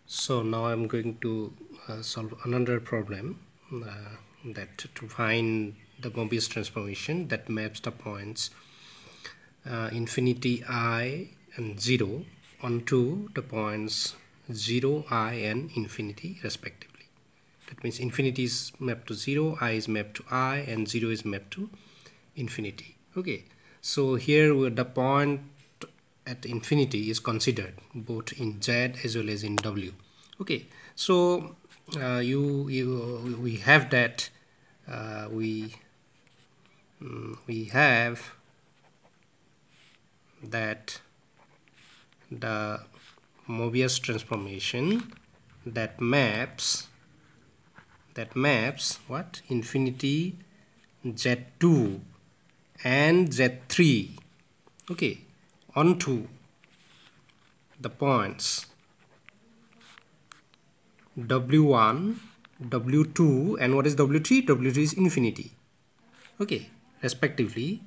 So now I'm going to solve another problem that to find the Mobius transformation that maps the points infinity I and 0 onto the points 0, I and infinity respectively. That means infinity is mapped to 0, I is mapped to I, and 0 is mapped to infinity. Okay, so here the point at infinity is considered both in Z as well as in W. Okay, so we have that we have that the Mobius transformation that maps what infinity Z2 and Z3, okay, onto the points W1, W2, and what is W3? W3 is infinity. Okay, respectively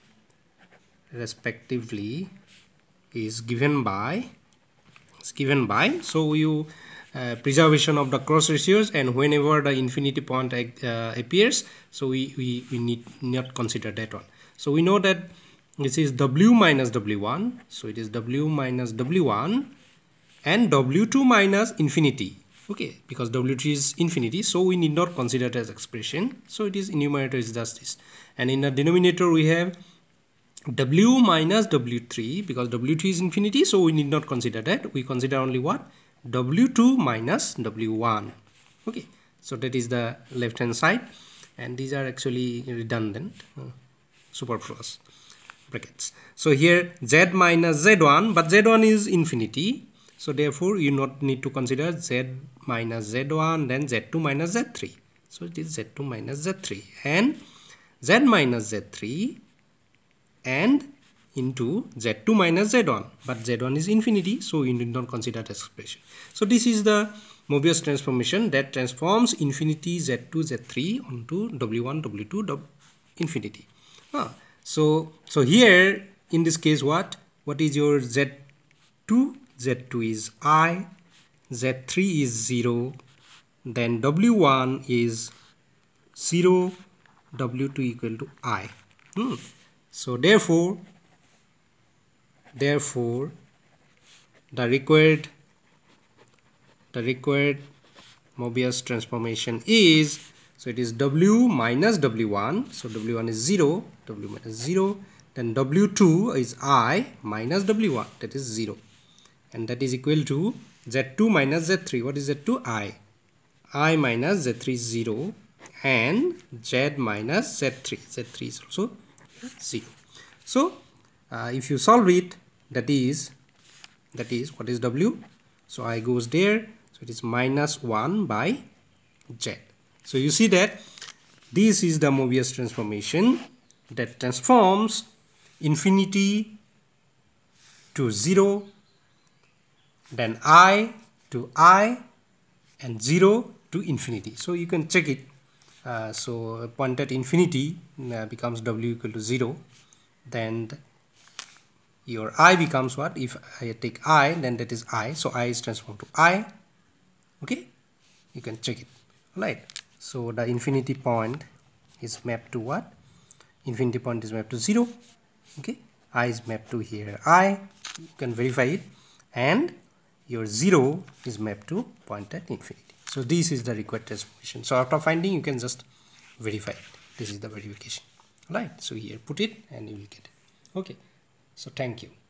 is given by so you preservation of the cross ratios, and whenever the infinity point appears, so we need not consider that one. So we know that this is W minus W1, so it is W minus W1 and W2 minus infinity. Okay, because W3 is infinity, so we need not consider it as expression, so it is numerator is just this, and in the denominator we have W minus W3, because W3 is infinity, so we need not consider that. We consider only what? W2 minus W1. Okay, so that is the left hand side, and these are actually redundant, superfluous brackets. So here Z minus Z1, but Z1 is infinity, so therefore you not need to consider Z minus Z1, then Z2 minus Z3. So it is Z2 minus Z3 and Z minus Z3 and into Z2 minus Z1, but Z1 is infinity, so you need not consider that expression. So this is the Mobius transformation that transforms infinity Z2 Z3 onto W1 W2 infinity. So here in this case what is your Z2? Z2 is I, Z3 is 0, then W1 is 0, W2 equal to I. So therefore the required Mobius transformation is, so it is W minus W1, so W1 is 0, W minus 0, then W2 is I minus W1, that is 0, and that is equal to Z2 minus Z3. What is Z2? I minus Z3 is 0, and Z minus Z3, Z3 is also 0. So if you solve it, that is what is W? So I goes there, so it is minus 1 by Z. So you see that this is the Mobius transformation that transforms infinity to 0, then I to I, and 0 to infinity. So you can check it. So point at infinity becomes W equal to 0, then your I becomes what? If I take I, then that is I, so I is transformed to I. Okay, you can check it. Right, so the infinity point is mapped to what? Infinity point is mapped to 0. Okay, I is mapped to here I, you can verify it, and your 0 is mapped to point at infinity. So this is the required transformation. So after finding, you can just verify it. This is the verification. Right, so here put it and you will get it. Okay, so thank you.